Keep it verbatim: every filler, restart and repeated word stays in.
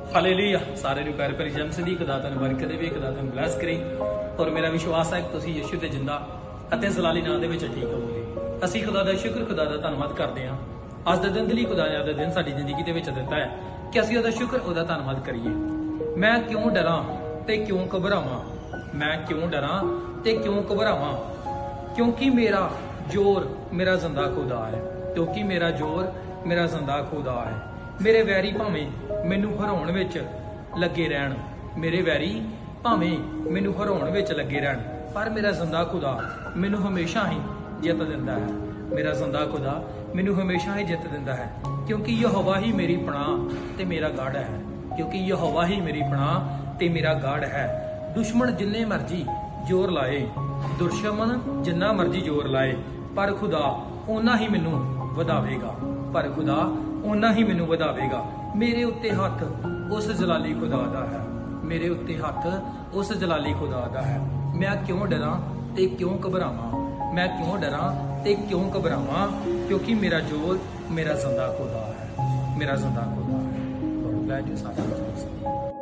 Hallelujah सारे ਨੂੰ ਪਿਆਰ ਭਰੀ ਜੰਮ ਸਦੀ ਖੁਦਾ ਤੁਹਾਨੂੰ ਬਰਕਤ ਦੇਵੇ, ਖੁਦਾ ਤੁਹਾਨੂੰ ਬਲੈਸ ਕਰੇ। ਔਰ ਮੇਰਾ ਵਿਸ਼ਵਾਸ ਹੈ ਕਿ ਤੁਸੀਂ ਯਿਸੂ ਦੇ ਜਿੰਦਾ ਅਤੇ ਜ਼ਲਾਲੀ ਨਾਂ ਦੇ ਵਿੱਚ ਠੀਕ ਹੋਵੋਗੇ। ਅਸੀਂ ਖੁਦਾ ਦਾ ਸ਼ੁਕਰ, ਖੁਦਾ ਦਾ ਧੰਨਵਾਦ ਕਰਦੇ ਹਾਂ ਅੱਜ ਦੇ ਦਿਨ ਦੇ ਲਈ। ਖੁਦਾ ਨੇ ਦਾ ਦਿਨ ਸਾਡੀ ਜ਼ਿੰਦਗੀ ਦੇ ਵਿੱਚ ਦਿੱਤਾ ਹੈ ਕਿ ਅਸੀਂ ਉਹਦਾ ਸ਼ੁਕਰ, ਉਹਦਾ ਧੰਨਵਾਦ ਕਰੀਏ। ਮੈਂ ਕਿਉਂ ਡਰਾਂ ਤੇ ਕਿਉਂ ਘਬਰਾਵਾਂ? ਮੈਂ ਕਿਉਂ ਡਰਾਂ ਤੇ ਕਿਉਂ ਘਬਰਾਵਾਂ? ਕਿਉਂਕਿ ਮੇਰਾ ਜ਼ੋਰ ਮੇਰਾ ਜ਼ਿੰਦਾ ਖੁਦਾ ਹੈ। ਕਿਉਂਕਿ ਮੇਰਾ ਜ਼ੋਰ ਮੇਰਾ ਜ਼ਿੰਦਾ ਖੁਦਾ ਹੈ। ਮੇਰੇ ਵੈਰੀ ਭਾਵੇਂ ਮੈਨੂੰ ਹਰਾਉਣ ਵਿੱਚ ਲੱਗੇ ਰਹਿਣ, ਮੇਰੇ ਵੈਰੀ ਭਾਵੇਂ ਮੈਨੂੰ ਹਰਾਉਣ ਵਿੱਚ ਲੱਗੇ ਰਹਿਣ, ਪਰ ਮੇਰਾ ਜ਼ਿੰਦਾ ਖੁਦਾ ਮੈਨੂੰ ਹਮੇਸ਼ਾ ਹੀ ਜਿੱਤ ਦਿੰਦਾ ਹੈ। ਮੇਰਾ ਜ਼ਿੰਦਾ ਖੁਦਾ ਮੈਨੂੰ ਹਮੇਸ਼ਾ ਹੀ ਜਿੱਤ ਦਿੰਦਾ ਹੈ। ਕਿਉਂਕਿ ਯਹੋਵਾ ਹੀ ਮੇਰੀ ਪਨਾਹ ਤੇ ਮੇਰਾ ਗੜ੍ਹ ਹੈ। ਕਿਉਂਕਿ ਯਹੋਵਾ ਹੀ ਮੇਰੀ ਪਨਾਹ ਤੇ ਮੇਰਾ ਗੜ੍ਹ ਹੈ। ਦੁਸ਼ਮਣ ਜਿੰਨੇ ਮਰਜ਼ੀ ਜ਼ੋਰ ਲਾਏ, ਦੁਸ਼ਮਣ ਜਿੰਨਾ ਮਰਜ਼ੀ ਜ਼ੋਰ ਲਾਏ, ਪਰ ਖੁਦਾ ਓਨਾ ਹੀ ਮੈਨੂੰ ਵਧਾਵੇਗਾ। ਪਰ ਖੁਦਾ ਓਨਾ ਹੀ ਮੈਨੂੰ ਵਧਾਵੇਗਾ। ਮੇਰੇ ਉੱਤੇ ਹੱਥ ਉਸ ਜਲਾਲੀ ਖੁਦਾ ਦਾ ਹੈ। ਮੇਰੇ ਉੱਤੇ ਹੱਥ ਉਸ ਜਲਾਲੀ ਖੁਦਾ ਦਾ ਹੈ। ਮੈਂ ਕਿਉਂ ਡਰਾਂ ਤੇ ਕਿਉਂ ਘਬਰਾਵਾਂ? ਮੈਂ ਕਿਉਂ ਡਰਾਂ ਤੇ ਕਿਉਂ ਘਬਰਾਵਾਂ? ਕਿਉਂਕਿ ਮੇਰਾ ਜ਼ੋਰ ਮੇਰਾ ਜ਼ਿੰਦਾ ਖੁਦਾ ਹੈ। ਮੇਰਾ ਜ਼ਿੰਦਾ ਖੁਦਾ ਹੈ। ਗੋਡ ਬਲੈਸ ਯੂ ਸਾਰਿਆਂ ਨੂੰ।